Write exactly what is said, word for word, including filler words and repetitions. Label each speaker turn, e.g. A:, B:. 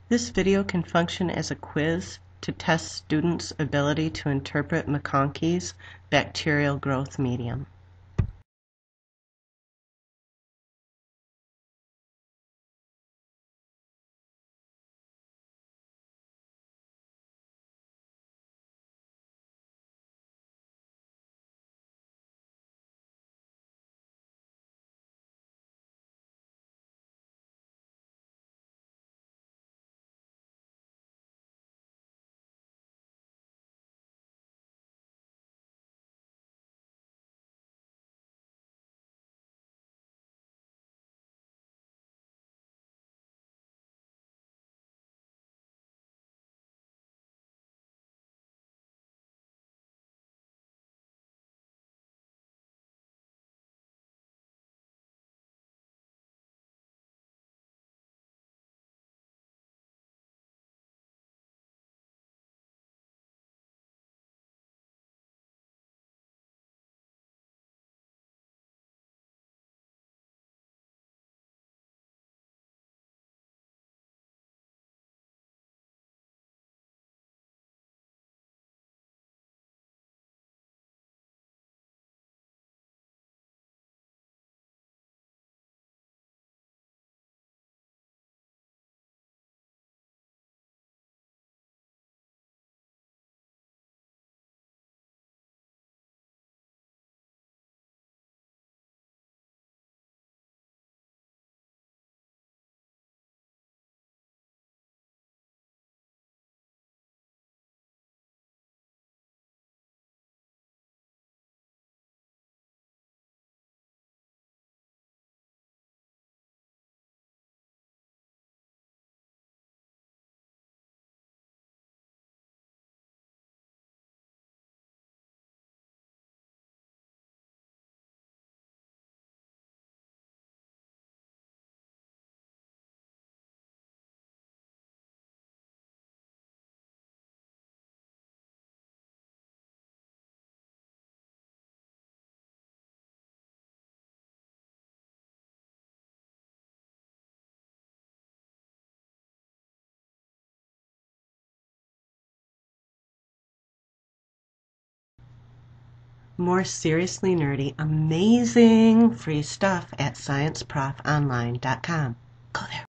A: This video can function as a quiz to test students' ability to interpret MacConkey's bacterial growth medium. More seriously nerdy, amazing free stuff at Science Prof Online dot com. Go there.